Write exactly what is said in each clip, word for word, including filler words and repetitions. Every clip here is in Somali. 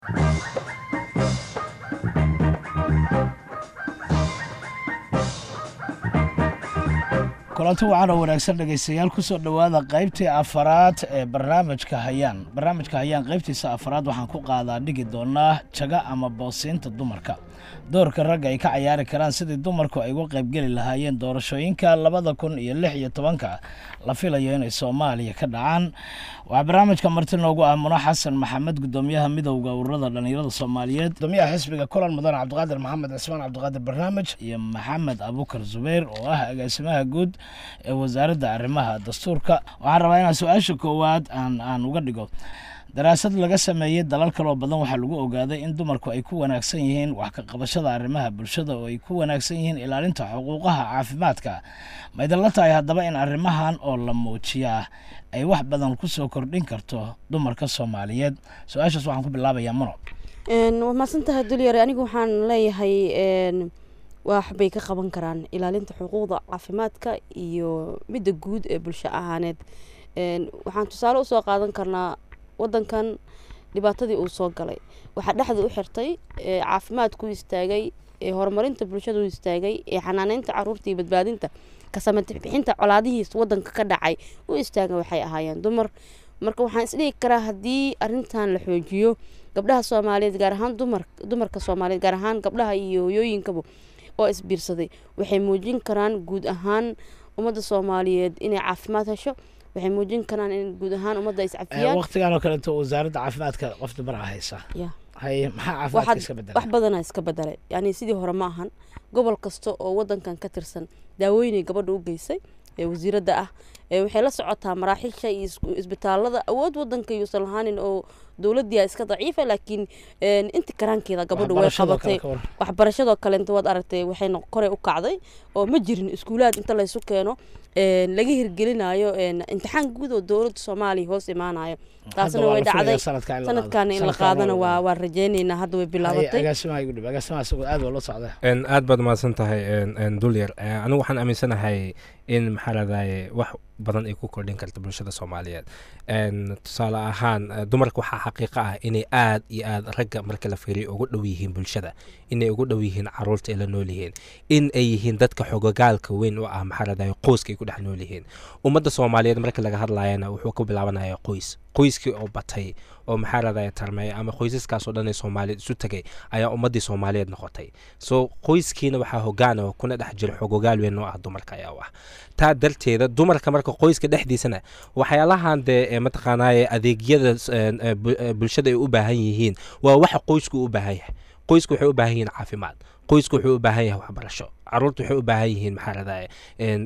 kulanti wacan oo wanaagsan dhageystayaal ku soo dhawaada qaybtii afaraad ee barnaamijka hayaan barnaamijka hayaan qaybtiisa afaraad waxaan ku qaadaa dhigi doonaa jaga ama boosiinta dumarka doorka ragga ay ka ciyaari karaan sidii dumarku ay uga qayb geli lahaayeen doorashooyinka labada kun iyo lix iyo tobanka la filayo inay Soomaaliya ka dhacaan waa barnaamijka marti noogu ah Muna Xasan Maxamed gudoomiyaha midowga ururada dhalinyarada Soomaaliyeed gudoomiyaha xisbiga Kulan Mudan Cabdiqaadir Maxamed Cismaan Cabdiqaadir barnaamij iyo Maxamed Abuukar Zubeer oo ah agaasimaha guud ee wasaaradda arrimaha dastuurka waxaan rabaa inaan su'aasha koowaad aan aan uga dhigo daraasad laga sameeyay dalal kale oo badan waxa lagu ogaaday in dumarku ay ku wanaagsan yihiin wax ka qabashada arrimaha bulshada oo ay ku wanaagsan yihiin ilaalinta xuquuqaha caafimaadka ma idin la tahay haddaba in arrimahan oo la muujiyaa ay wax badan ku soo kordhin karto dumarka Soomaaliyeed su'aashaas waxaan ku bilaabayaa Muno een waa maasantahay dulyar anigu waxaan leeyahay een wax bay ka qaban karaan ilaalinta xuquuqda caafimaadka iyo midda guud ee bulsho ahaaneed een waxaan tusaale u soo qaadan karnaa wadankan dhibaatadii uu soo galay waxa dhaxda u xirtay ee caafimaadku istaagay ee horumarinta bulshada u istaagay ee xanaaneynta caruurta iyo badbaadinta ka sameynta bixinta colaadihiis wadanka ka dhacay u istaagay waxay ahaayeen dumar marka waxaan isdhihi karaa haddii arrintan la xoojiyo gabdhaha Soomaaliyeed gaar ahaan dumar dumarka Soomaaliyeed gaar ahaan gabdhaha iyo hooyooyinkaba oo isbiirsaday waxay muujin karaan guud ahaan ummadda Soomaaliyeed inay caafimaad hesho waxay muujin karaan in guud ahaan ummadda is cafiyaan waqtigan oo kale inta wasaaradda caafimaadka qof dumar ah haysa hay maxaa caafimaadka iska bedelay wax badan iska bedelay yani sidii hore ma ahan gobol kasta oo wadankan ka tirsan daawooyin gabadha u geysay ee wasiiradda ah ee waxay la socotaa maraaxiisha iyo isbitaalada awood wadanka iyo salahaanin oo dawladda iska daciifa laakiin inta karaankeeda gabadhu way qabatay waxbarashada kale inta wad aragtay waxay kore u kacday oo ma jirin iskuulaad inta la isu keeno ee laga hirgelinayo imtixaan guud oo dawladda Soomaaliya hoos imaanayo taasna way dhacday sanadkan in la qaadana waa waa rajeynayna hadda way bilaabatay agaasimaha igu dhib agaasimaha soo aad wala socda in aad baad maasan tahay in dulyar anigu waxaan aaminsanahay in maxaladaay wax badan ay ku kordhin karto bulshada Soomaaliyeed een tusaale ahaan dumarku waxa xaqiiqo ah inay aad iyo aad ragga marka la fiiriyo ugu dhow yihiin bulshada inay ugu dhow yihiin caruurta ee la nool yihiin in ay yihiin dadka xogogaalka weyn oo ah maxaladaay qoyska ay ku dhex nool yihiin ummadda Soomaaliyeed marka laga hadlaayana wuxuu ku bilaabanayaa qoys qoyskii oo batay oo maxaladaay tarmay ama qoysaskaas oo dhan ee Soomaaliyeed isu tagay ayaa ummadii Soomaaliyeed noqotay soo qoyskiina waxa hoggaan oo kuna dhex jiro xogogaal weyn oo ah dumarka ayaa wax taa darteeda dumarka marka qoyska dhexdiisana waxyaalahan de mataqaanaa adeegyada bulshada ay u baahan yihiin waa wax qoysku u baahan yahay qoysku wuxuu u baahan yahay caafimaad qoysku wuxuu u baahan yahay waxbarasho caruurtu waxay u baahan yihiin maxaladaay in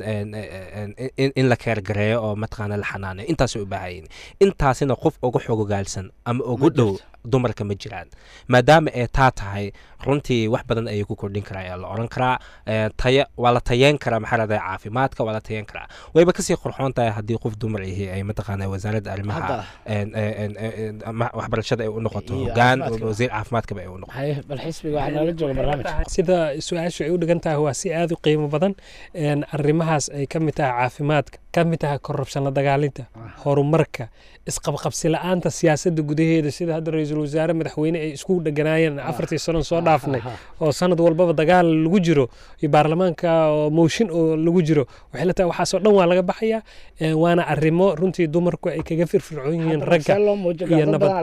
in in la keer gareeyo oo mataqaanaa la xanaaneeyo intaas u baahan yihiin intaasina qof ugu xogogaalsan ama ugu dhow dumarka ma jiraan maadaama ay taa tahay runtii wax badan ay ku kordhin karaan la oran karaa taya wala tayeen kara maxalada caafimaadka wala tayeen kara wayba kasii qurxoon tahay hadii qof dumar yahay ay mataqaanaa wasaaradda arrimaha waxbarashada ay u noqoto hoggaan wasiir caafimaadka ay u noqoto bal xisbiga waxa nala jooga barnaamij sida su'aashu ay u dhigan tahay waa si aad u qiimo badan een arrimahaas ay ka mid tahay caafimaadka ka mid tahay corruption la dagaalinta horumarka isqabqabsi la'aanta siyaasadda gudaheeda sida hadda ra'iisul wasaare madaxweyne ay isku dhaganaayeen afartii sano soo dhaafnay oo sanad walba dagaal lagu jiro iyo baarlamaanka oo mooshin oo lagu jiro waxay la tahay waxa soo dhan waa laga baxaya waana arrimo runtii dumarku ay kaga firfircoon yihiin ragga iyo nabad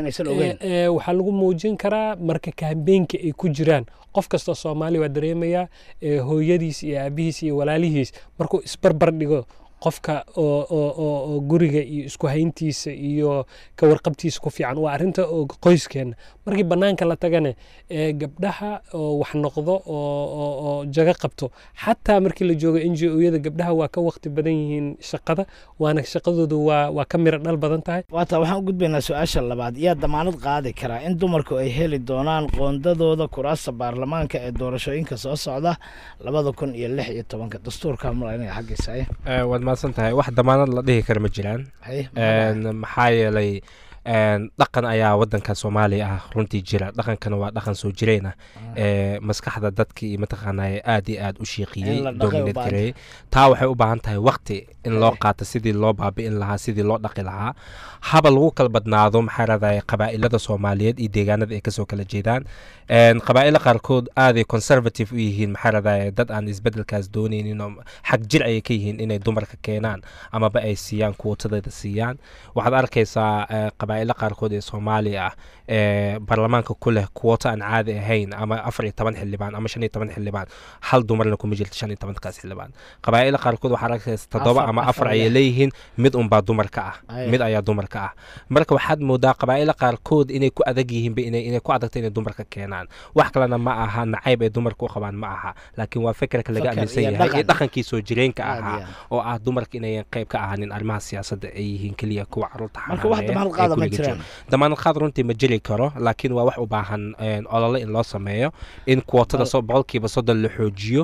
waxa lagu muujin karaa marka kaambeenka ay ku jiraan qof kasta Soomaali waa dareemaya hooyadiis iyo aabihiis iyo walaalihiis markuu isbarbar dhigo qofka oo oo guriga iyo isku hayntiisa iyo ka warqabtiisa ku fiican waa arinta qoyskeena markii banaanka la tagana ee gabdhaha oo wax noqdo oo oo jaga qabto xataa markii la joogo N G O-yada gabdhaha waa ka waqti badan yihiin shaqada waana shaqadoodu waa waa ka miro dhal badan tahay waata waxaan u gudbaynaa su'aasha labaad yaa damaanad qaadi kara in dumarku ay heli doonaan qoondadooda kuraasta baarlamaanka ee doorashooyinka soo socda labada kun iyo lix iyo tobanka dastuurka malaynaya xaqiisa ee wad maasantahay wax damaanad la dhihi kara ma jiraan een maxaa yeelay dhaqan ayaa wadanka Soomaaliya ah runtii jira dhaqankana waa dhaqan soo jireen ah ee maskaxda dadkii iyo mataqaanaa aad iyo aad u shaqeeyay dominate gareey taa waxay u baahan tahay waqti in loo qaato sidii loo baabi'in lahaa sidii loo dhaqi lahaa haba lagu kala badnaado maxaa raday qabaa'ilada Soomaaliyeed iyo deegaanada ay ka soo kala jeedaan een qabaa'ilada qaarkood aad ay conservative u yihiin maxaa raday dad aan isbedelkaas doonaynin oo xaq jir ay ka yihiin inay dumarka keenaan ama ba ay siiyaan quwatadooda siiyaan waxaad arkaysaa qabaa'ilada qaarkood ee Soomaaliya ee baarlamaanka ku leh quwata aan caadi ahayn ama afar iyo toban xildhibaan ama shan iyo toban xildhibaan hal dumarna kuma jirto shan iyo toban kaas xildhibaan qabaa'ilada qaarkood waxaad arkaysaa toddoba ama afar ay leeyihiin mid un baa dumarka ah mid ayaa dumarka ah marka waxaad moodaa qabaa'ilada qaarkood inay ku adag yihiin inay inay ku adagtay inay dumarka keenaan wax kalena ma aha nacayb ay dumarku u qabaan ma aha laakiin waa fikirka laga aaminsan yahay ee dhaqankii soo jireenka ahaa oo ah dumarka inay qayb ka ahaanin arrimaha siyaasadda ay yihiin kaliya kuwa carruurta marka wax damaanad qaada ma jiraan damaanad qaad runtii ma jiri karo laakiin waa wax u baahan olole in loo sameeyo in quotada soo boqolkiiba soddon la xoojiyo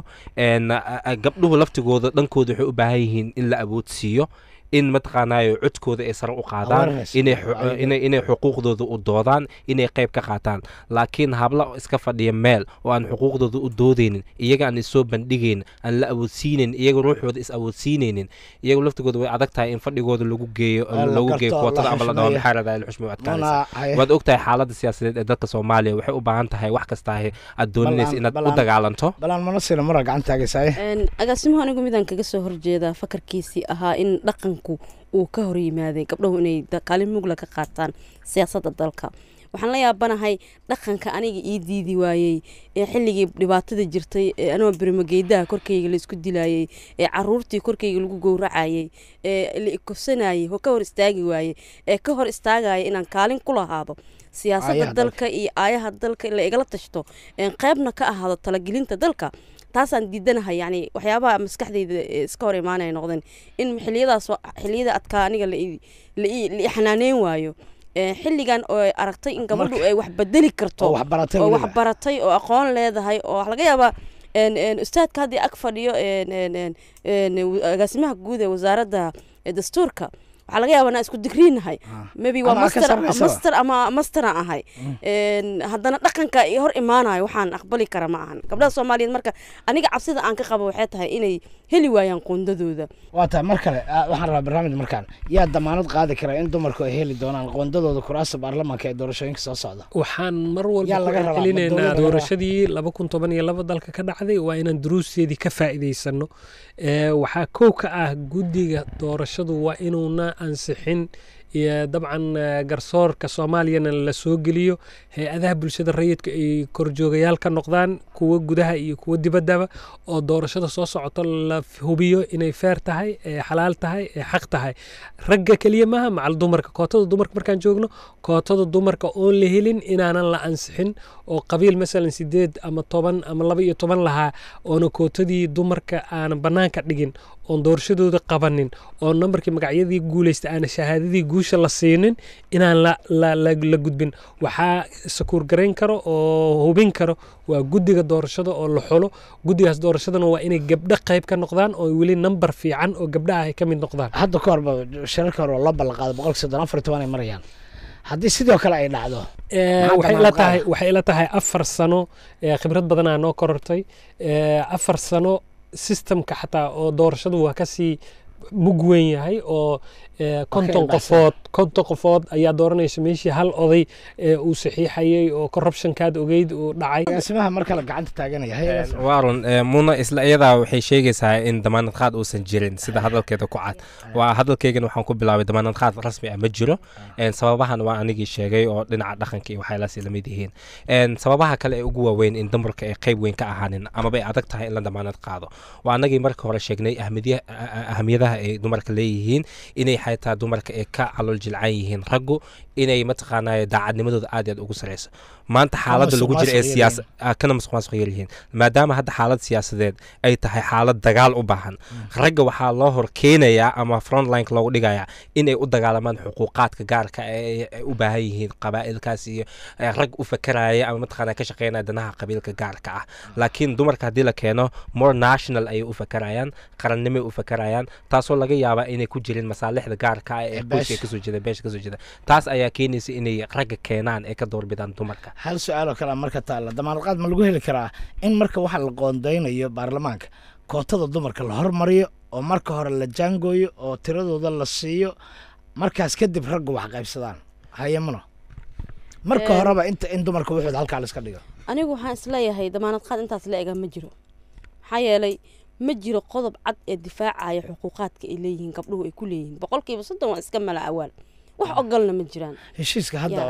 gabdhuhu laftigooda dhankooda waxay u baahan yihiin in la awoodsiiyo in mataqaanaayo codkooda ay sare u qaadaan inay inay inay xuquuqdooda u doodaan inay qayb ka qaataan laakiin habla iska fadhiya meel oo aan xuquuqdooda u doodeynin iyaga aan isoo bandhigayn aan la awoodsiinin iyaga ruuxooda is awoodsiinaynin iyaga laftigooda way adag tahay in fadhigooda lagu geeyo lagu geeyo quotada ama la dhaho maxaa radaa xushmi u adkaanaysa waad ogtahay xaaladda siyaasadeed ee dalka Soomaaliya waxay u baahan tahay wax kasta aad doonaysa inaad u dagaalanto balaan mana sina mara gacantaagaysaa een agaasimaha anigu midaan kaga soo horjeeda fakarkiisii ahaa in dhaqan uu ka hor yimaaday gabdhahu inay kaalin mugla ka qaataan siyaasadda dalka waxaan la yaabanahay dhaqanka aniga ii diidi waayey ee xilligii dhibaatada jirtay ee anoo birmageedaha korkayga la isku dilayay ee caruurtii korkayga lagu gowracayay ee la ikufsanayay oo ka hor istaagi waayey ee ka hor istaagaya inaan kaalin ku lahaado siyaasadda dalka iyo aayaha dalka la igala tashto ee qaybna ka ahaado talagelinta dalka taasaan diidanahay yani waxyaabaha maskaxdayda iska hor imaanay noqdeen in xilliyadaas xilliyada adkaa aniga la la xanaaneyn waayo xilligan oo aragtay in gabadhu ay wax bedeli karto oo wax baratay oo aqoon leedahay oo wax laga yaabaa een een ustaadka hadii ag fadhiyo een een een agaasimaha guud ee wasaaradda dastuurka waxaa laga yaabaa inaan isku digriinahay maybe waa master master ama master aan ahay een haddana dhaqanka iyo hor imaanayo waxaan aqbali kara ma ahan gabdhaha Soomaaliyeed marka aniga cabsida aan ka qabo waxay tahay inay heli waayaan qoondadooda waa taa mar kale waxaan rabaa barnaamij markaan yaa damaanad qaadi kara in dumarku ay heli doonaan qoondadooda kuraasta baarlamaanka ee doorashooyinka soo socda waxaan mar walba ku celinaynaa doorashadii laba kun toban iyo laba dalka ka dhacday waa inaan duruusteedii ka faa'iideysano ee waxaa koow ka ah guddiga doorashadu waa inuuna ansixin iyo dabcan garsoorka Soomaaliyana la soo geliyo hay'adaha bulshada rayidka ay korjoogayaal ka noqdaan kuwa gudaha iyo kuwa dibaddaba oo doorashada soo socoto la hubiyo inay fair tahay ee xalaal tahay ee xaq tahay ragga kaliya maaha macal dumarka kootada dumarka markaan joogno kootada dumarka oo la helin inaanan la ansixin oo qabiil masalan sideed ama toban ama laba iyo toban lahaa oona kootadii dumarka aan banaanka dhigin oon doorashadooda qabanin oo nambarkii magacyadii guulaysta aan shahaadadii guusha la siinin inaan la la la gudbin waxaa sakuur gareyn karo oo hubin karo waa guddiga doorashada oo la xulo guddigaas doorashadana waa inay gabdho qayb ka noqdaan oo weli nambar fiican oo gabdhaha ay ka mid noqdaan hadda ka horba shirarka hore oo la ballanqaado boqolkiiba soddon afar iyo toban ay marayaan haddii sidoo kale ay dhacdo waxay ila tahay waxay ila tahay afar sano khibrad badan aan noo korortay afar sano systemka xataa oo doorashadu waa kasii mug weyn yahay oo konton qofood konton qofood ayaa dooranaysa meeshii hal oday uu saxiixayay oo corruptionkaad ogeyd uu dhacay agaasimaha marka la gacanta taaganaya waarun muna isla iyadaa waxay sheegaysaa in damaanad qaad uusan jirin sida hadalkeeda ku cad waa hadalkeygana waxaan ku bilaabay damaanad qaad rasmi ah ma jiro sababahan waa anigii sheegay oo dhinaca dhaqanka iyo waxyaalahaas la mid yihiin sababaha kale ee ugu waaweyn in dumarka ay qayb weyn ka ahaanin amaba ay adag tahay in la damaanad qaado waa anagii marka hore sheegnay ahmiyadaha ay dumarka leeyihiin inay xaytaa dumarka ee ka calool jilcan yihiin raggu inay mataqaanaa daacadnimadooda aad iyo aad ugu sareyso maanta xaaladda lagu jira ee siyaasad kana musuqmaasuq yeelyihiin maadaama hadda xaalad siyaasadeed ay tahay xaalad dagaal u baahan ragga waxaa loo hor keenayaa ama frontline loogu dhigayaa inay u dagaalamaan xuquuqaadka gaarka ee ay u baahan yihiin qabaa'ilkaas iyo rag u fakaraya ama mataqaanaa ka shaqeynaya danaha qabiilka gaarka ah laakiin dumarka haddii la keeno more national ayay u fakarayaan qarannimay u fakarayaan taasoo laga yaabaa inay ku jirin masaalixda gaarka ah ee qoyska kasoo jeeda beesha kasoo jeeda taas ayaa ayaa keenaysa inay ragga keenaan ee ka doorbidaan dumarka. hal su-aal oo kale marka taala damaanad qaad ma lagu heli karaa in marka waxa la qoondeynayo baarlamaanka kootada dumarka la hormariyo oo marka hore la jaangooyo oo tiradooda la siiyo markaas kadib raggu wax qaybsadaan hayamano marka horeba inta in dumarka wuxuu halkaa la iska dhigo anigu waxaan isleeyahay damaanad qaad intaas la ega ma jiro maxaa yeelay ma jiro qodob cad ee difaacaya xuquuqaadka ay leeyihiin gabdhuhu ay ku leeyihiin boqolkiiba soddon waa iska mala awaal wax ogolna ma jiraan heshiiska hadda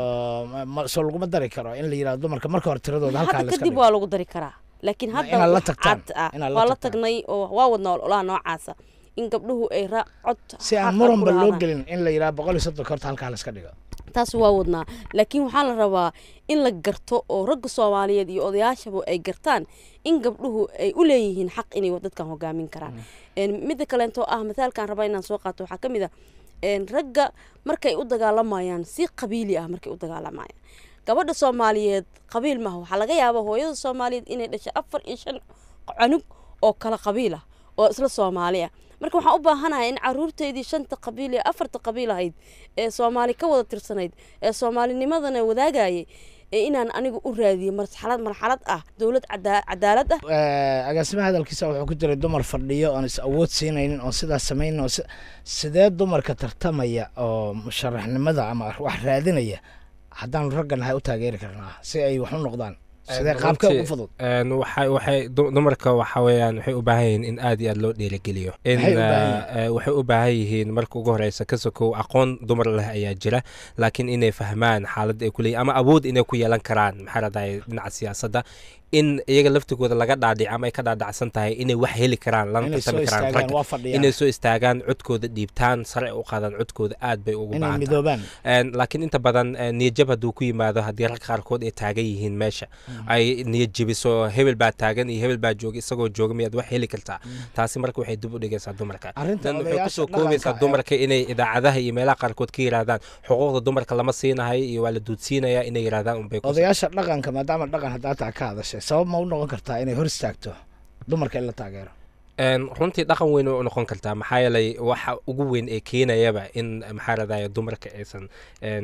soo laguma dari karo in la yiraahdo dumarka marka hore tiradooda halkaa la iska dhigo kadib waa lagu dari karaa laakiin hadda cad waa la tagnay oo waa wadna ololaha noocaasa in gabdhuhu ay raacod si aan muranba loo gelin in la yiraahdo boqol iyo soddon korta halkaa la iska dhigo taas waa wadnaa laakiin waxaa la rabaa in la garto oo ragga Soomaaliyeed iyo odayaashaba ay gartaan in gabdhuhu ay u leeyihiin xaq inay dadkan hogaamin karaan een mid kale inta ah midalkan rabaa inaan soo qaato waxa kamid ah een ragga markay u dagaalamayaan si qabiili ah markay u dagaalamayaan gabadha Soomaaliyeed qabiil ma waxa laga yaabaa hooyada Soomaaliyeed inay dhashay afar iyo shan cunug oo kala qabiil ah oo isla Soomaaliya marka waxaan u baahanahay in caruurteedii shanta qabiil iyo afarta qabiil ahayd ee Soomaali ka wada tirsanayd ee Soomaalinimadana wadaagayay ee inaan anigu u raadiyo marxalad marxalad ah dawlad cadaalad ah ee agaasimaha hadalkiisa wuxuu ku jiray dumar fadhiyo oo is awood siinaynin oo sidaas sameeyno sidee dumarka tartamaya oo musharaxnimada ama wax raadinaya haddaan raggan u taageeri karnaa si ay wax u noqdaan sidee qaabka ugu fudud een waxay waxay dumarka waxa weeyaan waxay u baahan yihiin in aad iyo aad loo dhiirigeliyo in waxay u baahan yihiin marka ugu horeysa ka sokow aqoon dumar leh ayaa jira laakiin inay fahmaan xaaladda ay ku leeyihiin ama awood inay ku yeelan karaan maxaa raday dhinaca siyaasadda in iyaga laftigooda laga dhaadhic ama ay ka dhaadhacsan tahay inay wax heli karaan lana tartami karaan rag inay soo istaagaan codkooda dhiibtaan sare u qaadaan codkooda aad bay ugu baahan laakiin inta badan niyadjab hadduu ku yimaado haddii rag qaarkood ay taagan yihiin meesha ay niyad jabiso hebel baa taagan iyo hebel baa jooga isagoo jooga miyaad wax heli kartaa taasi marka waxay dib u dhigaysaa dumarka dan waxay kusoo koobaysaa dumarka inay idaacadaha iyo meelaha qaarkood ka yiraahdaan xuquuqda dumarka lama siinahay iyo waa la duudsiinayaa inay yiraahdaan unbay odayaasha dhaqanka maadaama dhaqan haddaa taa ka hadashay sabab ma u noqon kartaa inay hor istaagto dumarka in la taageero een runtii dhaqan weyn u noqon kartaa maxaa yeelay waxa ugu weyn ee keenayaba in maxaa raadaya dumarka aysan een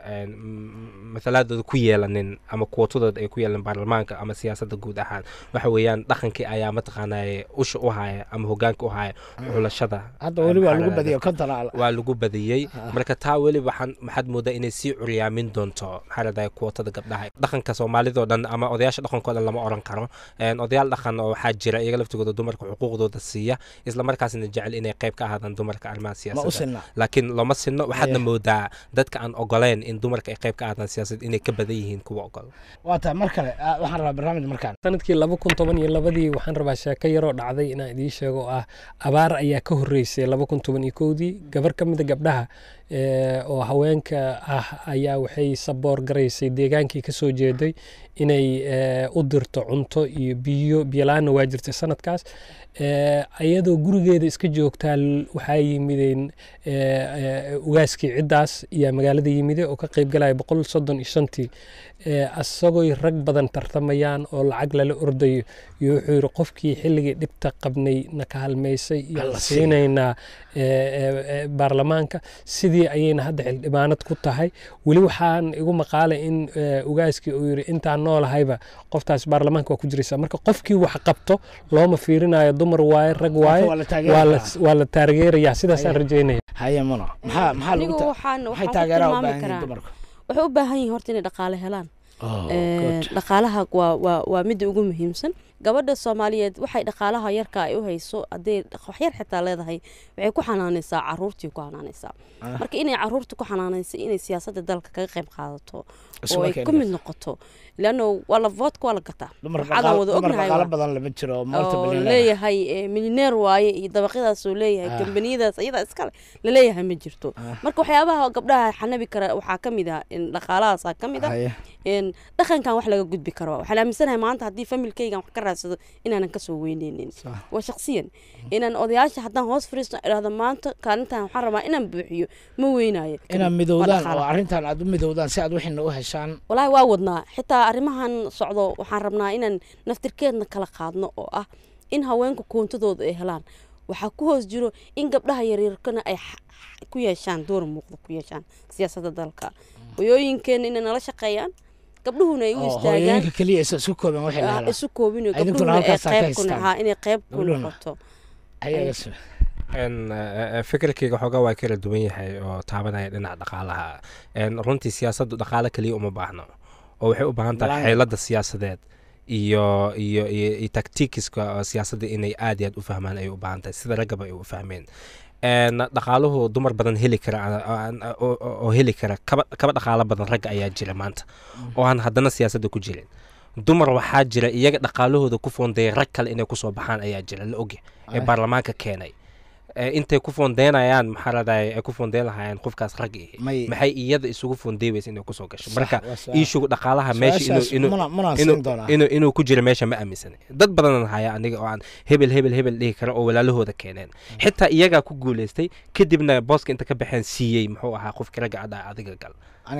matalaadooda ku yeelanin ama kuwatadooda ay ku yeelan baarlamaanka ama siyaasadda guud ahaan waxa weeyaan dhaqankii ayaa mataqaanaa usha u haya ama hogaanka u haya xulashada hadda weli waa lagu badiyay konton waa lagu badiyay marka taa weli waxaan maxaad moodaa inay sii curyaamin doonto maxaa raadaya kuwatada gabdhaha dhaqanka Soomaalida oo dhan ama odayaasha dhaqankooda lama oran karo een odayaal dhaqan oo waxaa jira iyaga laftigooda dumarka xuquuqdooda siiya isla markaasna jecel inay qayb ka ahaadaan dumarka arrimaha siyaasadda laakiin lama sinno waxaadna moodaa dadka aan ogoleen in dumarka ay qayb ka ahaadaan siyaasadda inay ka badan yihiin kuwa ogol waa taa mar kale waxaan rabaa barnaamij markaan sanadkii laba kun toban iyo labadii waxaan rabaa sheeko yaroo dhacday inaan idiin sheego oo ah abaar ayaa ka horreysay laba kun toban iyo kowdii gabar ka mid a gabdhaha oo haweenka ah ayaa waxay saboor garaysay deegaankii ka soo jeeday inay u dirto cunto iyo biyo biyalaana waa jirtay sanadkaas ayadoo gurigeeda iska joogtaa waxaa yimideen ugaaskii ciddaas iyo magaalada yimide oo ka qayb galaya boqol soddon iyo shantii asagooy rag badan tartamayaan oo lacag lala ordayo iyo wuxuu yidhi qofkii xilligii dhibta qabnay na ka halmaysay iyo la siinaynaa baarlamaanka sidii ayayna hadda xildhibaanad ku tahay weli waxaan igu maqaalay in ugaaskii uu yidhi intaan noolahayba qoftaas baarlamaanka waa ku jiraysaa marka qofkii wax qabto looma fiirinayo dumar waaye rag waaye waa la taageerayaa sidaasaan rajaynaya haye mano maxaa maxaa lagu waxay taageeraa u baahan yihiin dumarku waxay u baahan yihiin horta inay dhaqaale helaan dhaqaalaha waa waa waa midda ugu muhiimsan gabadha Soomaaliyeed waxay dhaqaalaha yarka ay u hayso aday wax yar xitaa leedahay waxay ku xanaanaysaa caruurtii ku xanaanaysaa marka inay caruurta ku xanaanayso inay siyaasadda dalka kaga qayb qaadato oo ay ku mid noqoto laano wala vote wala gata hada wada ognahay qala badan lama jiro multi billionaire leeyahay millionaire waaye iyo dabaqadaas oo leeyahay kambaniyadaas iyada iska la leeyahay ma jirto marka waxyaabaha gabdhaha xanabi kara waxa kamid ah in dhaqaalahaas kamid ah in dhaqankan wax laga gudbi karo waxa la aaminsanahay maanta hadii familkaygan wax ka raadsado inaanan ka soo weyneenin waa shakhsiyan inaan odayaasha haddaan hoos fariisto iraahdo maanta kaalintan waxaan rabaa inaan buuxiyo ma weynaayo inaan midowdaan oo arrintan aad u midowdaan si aad wixina u heshaan walahi waa wadnaa xitaa arrimahan socdo waxaan rabnaa inaan naftirkeedna kala qaadno oo ah in haweenku koontadooda ay helaan waxaa ku hoos jiro in gabdhaha yaryarkana ay ku yeeshaan door muuqda ku yeeshaan siyaasadda dalka hooyooyinkeena inay nala shaqeeyaan gabdhuhuna ay u istaagaan hooyooyinka kaliya isu koobin waxay la helaan isu koobin gabdhuhuna ay qayb ku nahaa inay qayb ku noqoto ayaga fikirkayga xoogaa waa kala duwan yahay oo taabanaya dhinaca dhaqaalaha runtii siyaasaddu dhaqaale kaliya uma baahno oo waxay u baahan tahay xeelada siyaasadeed iyo iyo iyo taktikiska siyaasadda inay aad iyo aad u fahmaan ay u baahan tahay sida raggaba ay u fahmeen dhaqaaluhu dumar badan heli kara oo heli kara kaba dhaqaalo badan ragga ayaa jira maanta oo aan haddana siyaasadda ku jirin dumar waxaa jira iyaga dhaqaalahooda ku foondeeya rag kale inay kusoo baxaan ayaa jira la ogya ee baarlamaanka keenay intay ku foondeynayaan maxaa raday ay ku foondeyn lahaayeen qofkaas rag ihi maxay iyada isugu foondeeyaysa inay kusoo gasho marka iishugu dhaqaalaha meesha inuu inuu ku jira meesha ma aaminsan dad badan haya aniga oo aan hebel hebel hebel dhihi kara oo walaalahooda keeneen xitaa iyagaa ku guuleystay kadibna booska inta ka baxeen siiyey muxuu ahaa qofkii ragga cadha adiga gal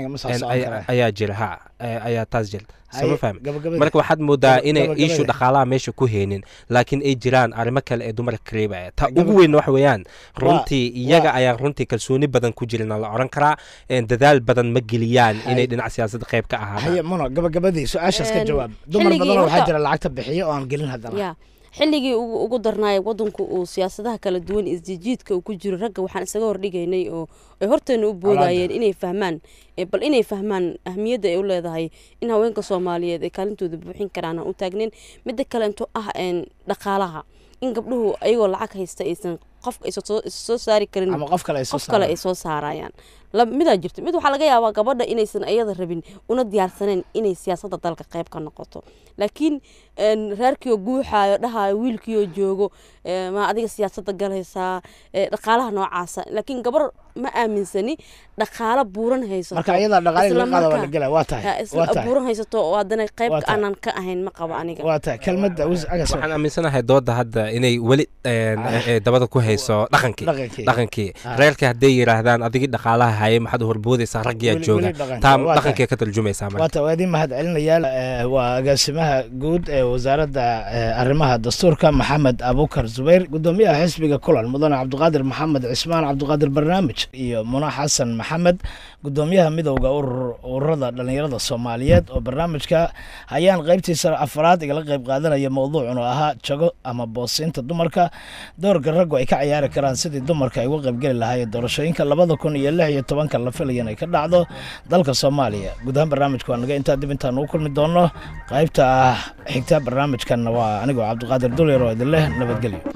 ayaa jira ha ayaa taas jira sama fahmi marka waxaad moodaa inay iishu dhaqaalaha meesha ku heenin laakiin ay jiraan arrimo kale ee dumarka kareebaya ta ugu weyn wax weeyaan runtii iyaga ayaa runtii kalsooni badan ku jirina la oran karaa dadaal badan ma geliyaan inay dhinac siyaasadda qayb ka ahaadaan muno gabagabadii su-aashaas ka jawaab dumar badan waxaa jira lacagta bixiya oo aan gelin haddana xilligii ugu darnaaya wadanku uu siyaasadaha kala duwan isjijiidka uu ku jiro ragga waxaan isaga hordhigaynay oo ay horteena u boodayeen inay fahmaan bal inay fahmaan ahmiyadda ay u leedahay in haweenka Soomaaliyeed ay kaalintooda buuxin karaan u taagnin midda kale intuu ah dhaqaalaha in gabdhuhu ayagoo lacag haysta aysan qof ay soo saari karin ama qof kale ay soo qof kale ay soo saarayaan la mid ah jirto mid waxa laga yaabaa gabadha inaysan ayada rabin una diyaarsaneen inay siyaasadda dalka qayb ka noqoto laakiin reerkiyo guuxaayo dhahayo wiilkiyo joogo ma adiga siyaasadda galaysaa dhaqaalaha noocaasa laakiin gabar ma aaminsani dhaqaala buuran haysato marka ayada dhaqaale la qaado wala galay waa tahay waa tahay buuran haysato oo hadana qayb aanan ka ahayn ma qabo aniga waa tahay kelmadda waxaan aaminsanahay dooda hadda inay wali dabada ku hayso dhaqankii dhaqankii reerka hadday yiraahdaan adigi dhaqaalaha haye maxaad horboodaysaa raggiyaa jooga taa dhaqankii ka tarjumaysaa marka waa tawaadi mahad celinayaal waa agaasimaha guud ee wasaaradda arrimaha dastuurka maxamed abukar zubayr gudoomiyaha xisbiga kulan mudane cabdiqaadir maxamed cismaan cabdiqaadir barnaamij iyo muna xasan maxamed gudoomiyaha midowga ururada dhalinyarada Soomaaliyeed oo barnaamijka hayaan qaybtiisa afraad igala qayb qaadanaya mowduucuna ahaa jago ama boosinta dumarka doorka raggu ay ka ciyaari karaan sidii dumarka ay uga qayb gali lahaayeen doorashooyinka labada kun iyo lix iyo tobanka la filayo inay ka dhacdo dalka Soomaaliya guud ahaan barnaamijka waa naga intaa dib intaan ugu kulmi doono qaybta xigta barnaamijkan waa aniga Cabdiqaadir Dulyar oo idin leh nabadgelyo